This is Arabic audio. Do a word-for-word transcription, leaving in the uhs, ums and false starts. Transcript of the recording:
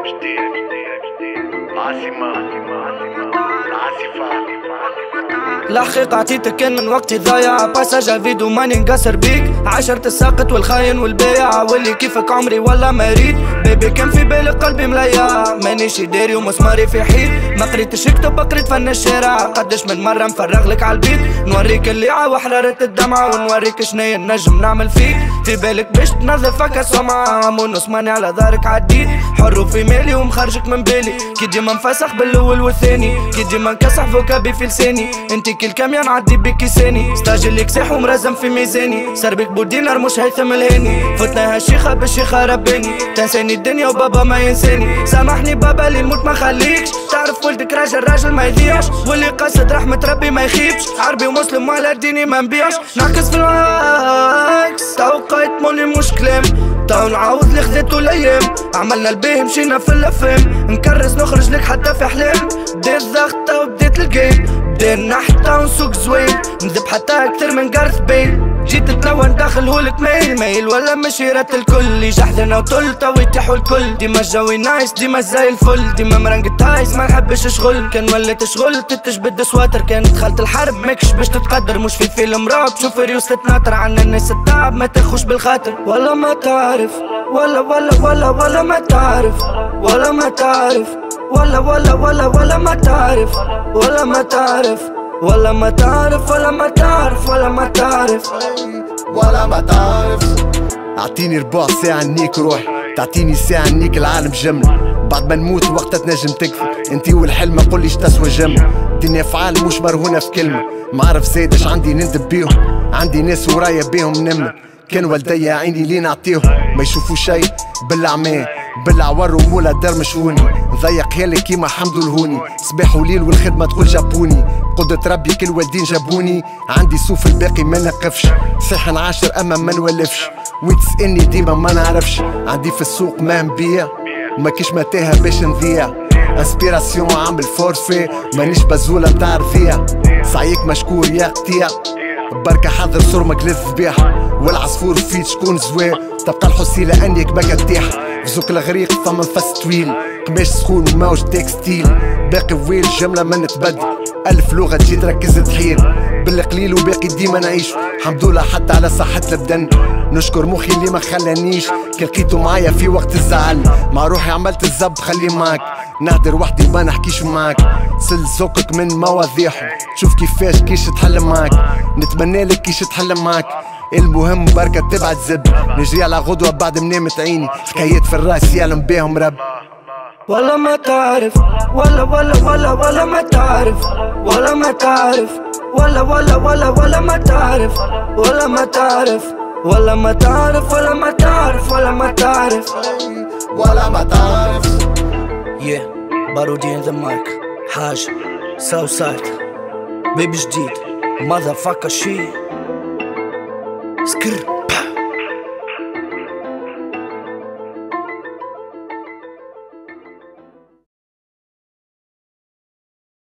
الحقيقة عطيتك كان من وقتي ضايع، باساج فيديو ماني نقصر بيك، عشرة الساقط والخاين والبيع، واللي كيفك عمري والله ما ريد، بيبي كان في بالي قلبي مليع، مانيش داري ومسماري في حيط، ما قريتش كتب قريت فن الشارع، قداش من مرة نفرغ لك عالبيت، نوريك الليعة وحرارة الدمعة، ونوريك شنيا نجم نعمل فيك، في بالك باش تنظفك السمعة، مونس ماني على دارك عديت، حر وفي مالي ومخرجك من بالي، كي ديما نفسخ بالاول والثاني، كي ديما نكسح فوكابي في لساني، انتي كل كام نعدي بك كيساني، ستاجل لك ساح ومرزم في ميزاني، سربك بودينار مش هيثم الهاني، فتنا هالشيخة بالشيخة رباني، تنساني الدنيا وبابا ما ينساني، سامحني بابا اللي نموت ما خليكش، تعرف ولدك راجل راجل ما يضيعش، واللي قصد رحمة ربي ما يخيبش، عربي ومسلم ولا ديني ما نبيعش، نعكس في العكس، توقيت موني مش كلام، تو نعاود اللي خذيتو الايام، عملنا البيه مشينا في الافلام، نكرس نخرج لك حتى في احلام، بديت ضغط وبديت الجيم، بدينا حتى ونسوق زوين، نذب حتى اكثر من جارث بيل، جيت تلون داخلهولك ميل ميل ولا مشيرة الكل، اللي جحدنا وطلت ويتيحوا الكل، ديما الجوي نايس ديما زي الفل، ديما مرنقت هايس ما نحبش شغل، كان وليت شغل تتجبد سواتر، كان دخلت الحرب ماكش باش تتقدر، مش في فيلم رعب شوف ريوس تتناطر، عنا الناس التعب ما تاخوش بالخاطر، ولا ما تعرف ولا ولا ولا ولا ما تعرف ولا ما تعرف ولا ولا ولا ولا ما تعرف ولا ما تعرف ولا ما تعرف ولا ما تعرف ولا ما تعرف ولا ما تعرف. اعطيني ربع ساعة نيك روحي، تعطيني ساعة نيك العالم جملة، بعد ما نموت وقتها تنجم تكفي، انتي والحلم ما قوليش تسوى جملة، الدنيا افعال مش مرهونة في كلمة، معرف زايدش عندي نندب بيهم، عندي ناس ورايا بيهم نملة، كان والديا عيني لي نعطيهم، ما يشوفوا شي بالعماه بالعور ومولا درمشوني، نضيق يالي كيما حمدو الهوني، صباح وليل والخدمة تقول جابوني، قدرة ربي كل والدين جابوني، عندي سوف الباقي ما نقفش، صحيح نعاشر اما ما نولفش، وين تسألني ديما ما نعرفش، عندي في السوق ما نبيع وما كيش متاهة باش نذيع، انسبيراسيون عامل فورفي مانيش بزولة متاع رذيع، سعيك مشكور يا قطيع، بركة حضر صرمك للذبيح، والعصفور فيت شكون زوين، تبقى الحسيلة انيك بكا تيح، فزوك الغريق ثم نفس طويل، قماش سخون وموج تكستيل، باقي ويل جملة ما نتبدل، ألف لغة تجي تركز تحيل، بالقليل وباقي ديما نعيش، حمدولله حتى على صحة البدن، نشكر مخي اللي ما خلانيش، كي لقيتو معايا في وقت الزعل، مع روحي عملت الزب خلي معاك، نهدر وحدي وما نحكيش معاك، سل زوقك من مواضيعهم، شوف كيفاش كيش تحل معاك، نتمنى لك كيش تحل معاك، المهم بركة تبعت زب، نجري على غدوة بعد منامت عيني، حكايات في الراس يعلم بيهم رب، ولا ما تعرف ولا ولا ولا ولا ما تعرف ولا ما تعرف ولا ولا ولا ولا ما تعرف ولا ما تعرف ولا ما تعرف ولا ما تعرف ولا ما تعرف ولا ما تعرف. Yeah بارودي in the mic حاج ساوث سايد بيبي جديد motherfucker shit سكر